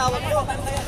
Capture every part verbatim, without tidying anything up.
tawag ko.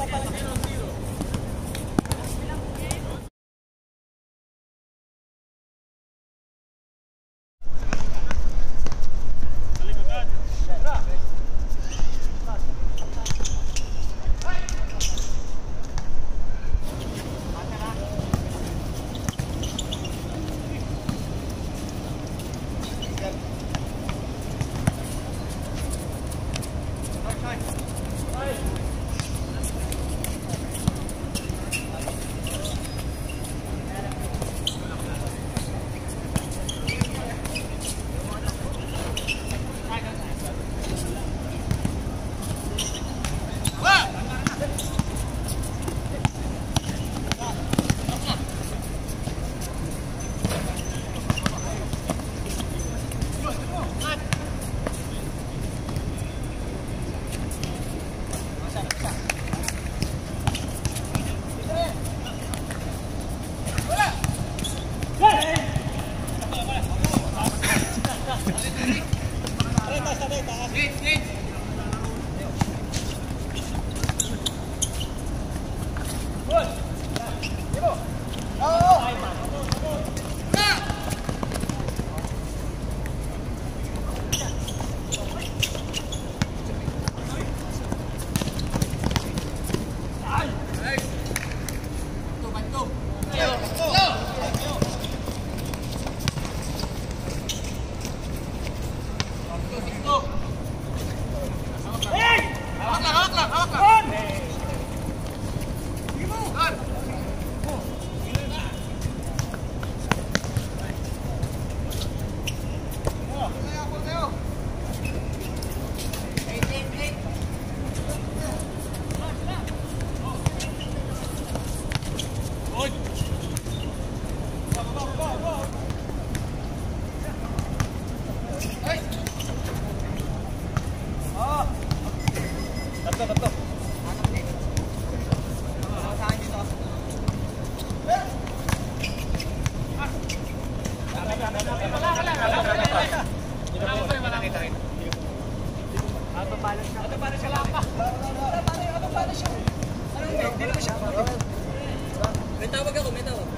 May tawag ako, may tawag.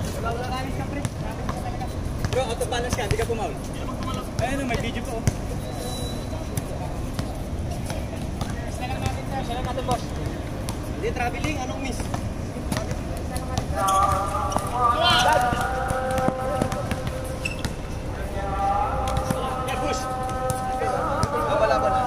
Bro, out of balance ka, hindi ka pumaul. Ayun, may video po. Isa lang natin, sir. Isa lang natin, boss. Hindi, traveling. Anong miss? Yeah, push. Wala, wala.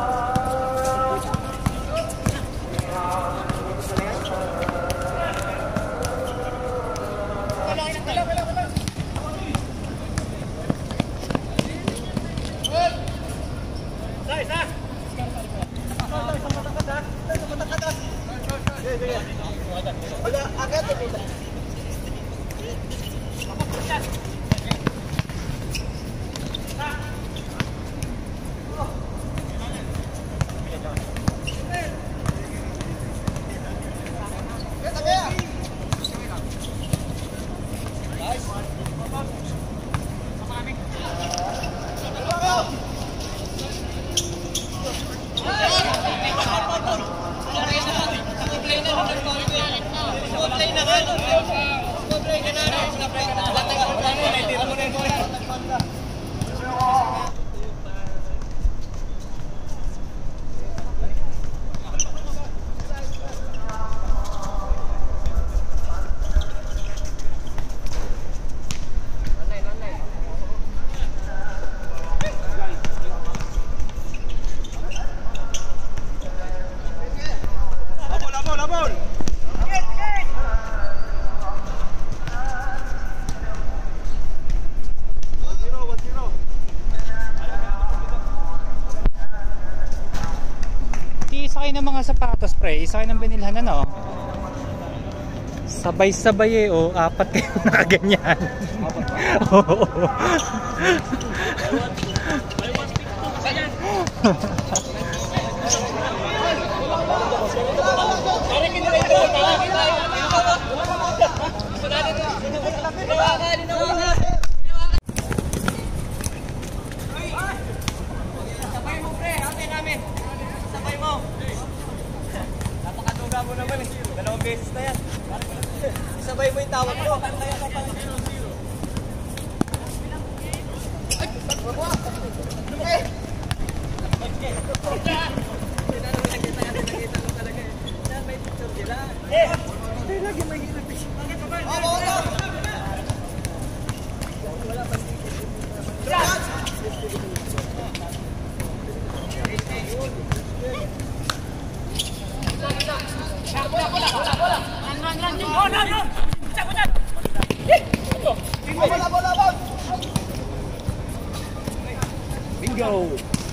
Ng mga sapatos, pre, isa kayo ng binilhan na, no? Sabay-sabay eh, oh, apat kayo nakaganyan. Oo. Sabay mo, pre, ate namin. Sabay mo. Napakaduga Sabay mo yung tawag ko. Bingo!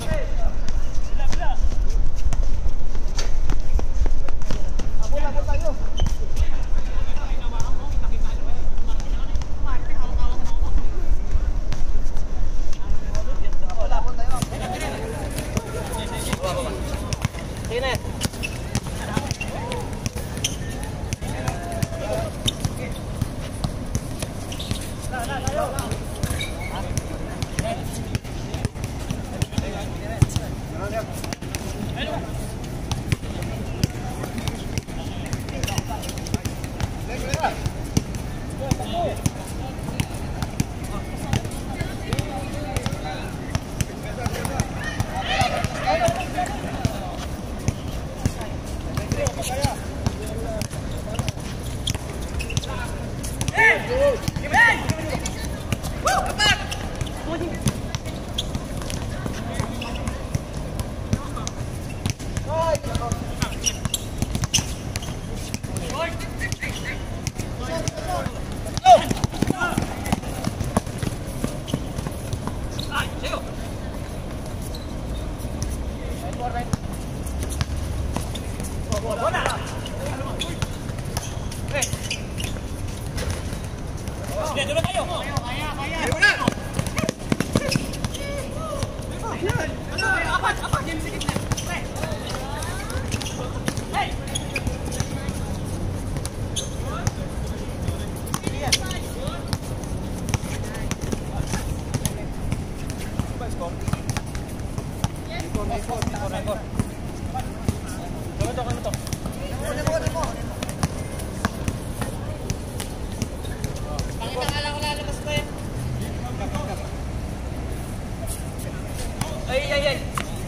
Ay, ay, ay.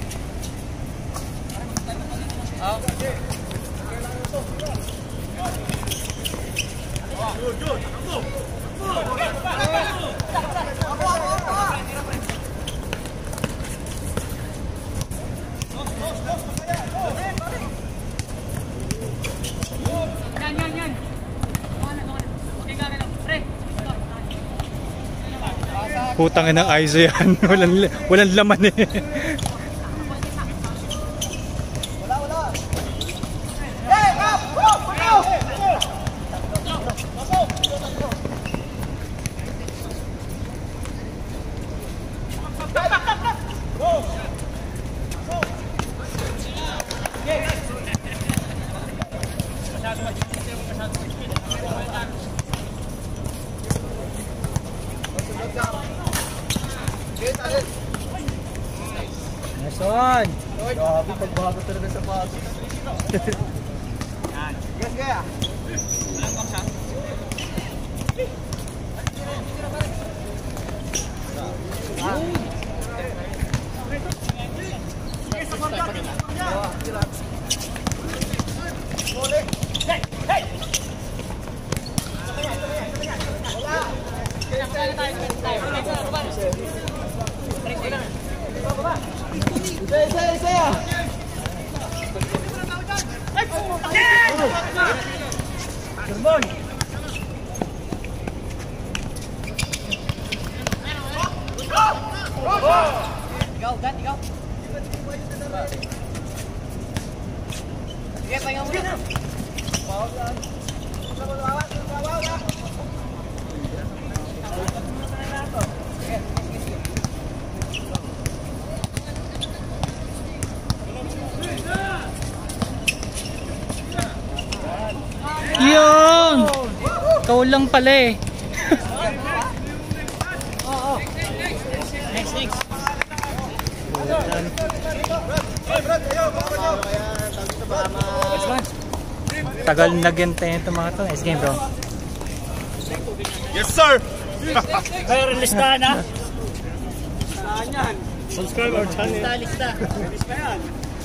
Ah. Yan, yan, yan. Putang ina ng I S O yan. walang, walang laman eh. Nice one! Grabe, pagbago talaga sa pato. Yes, kaya. Saya, saya, saya. Terbang. Ikaw, gan, ikaw. Sige, pahinga mo na. Bawal yan. Bawal, bawal, bawal. Yun! Ikaw lang pala eh. Next, next. Tagal na gantay ito mga to. Nice game bro. Yes, sir! Kaya rin listahan ha? Listahan yan. Subscribe our channel. Lista, lista. Lista yan.